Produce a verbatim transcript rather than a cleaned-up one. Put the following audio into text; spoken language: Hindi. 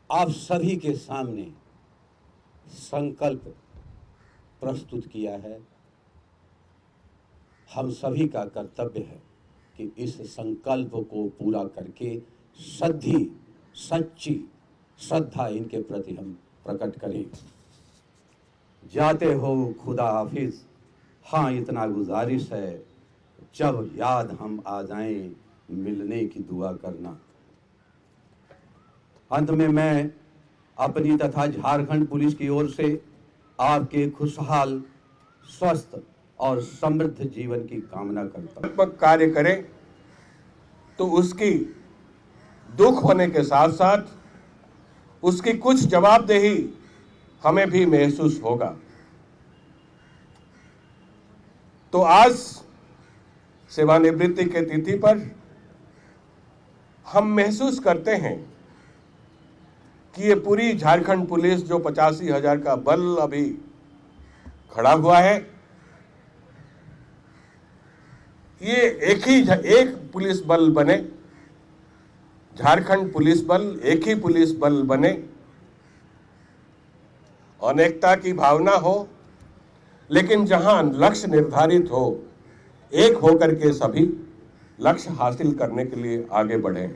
आप सभी के सामने संकल्प प्रस्तुत किया है। हम सभी का कर्तव्य है कि इस संकल्प को पूरा करके सच्ची सच्ची श्रद्धा इनके प्रति हम प्रकट करें। जाते हो खुदा हाफिज, हाँ इतना गुजारिश है, जब याद हम आ जाएं मिलने की दुआ करना। अंत में मैं अपनी तथा झारखंड पुलिस की ओर से आपके खुशहाल, स्वस्थ और समृद्ध जीवन की कामना करता हूं। कार्य करें तो उसकी दुख होने के साथ साथ उसकी कुछ जवाबदेही हमें भी महसूस होगा। तो आज सेवानिवृत्ति के तिथि पर हम महसूस करते हैं कि ये पूरी झारखंड पुलिस जो पचासी हजार का बल अभी खड़ा हुआ है, ये एक ही एक पुलिस बल बने, झारखंड पुलिस बल एक ही पुलिस बल बने, अनेकता की भावना हो, लेकिन जहां लक्ष्य निर्धारित हो, एक होकर के सभी लक्ष्य हासिल करने के लिए आगे बढ़े।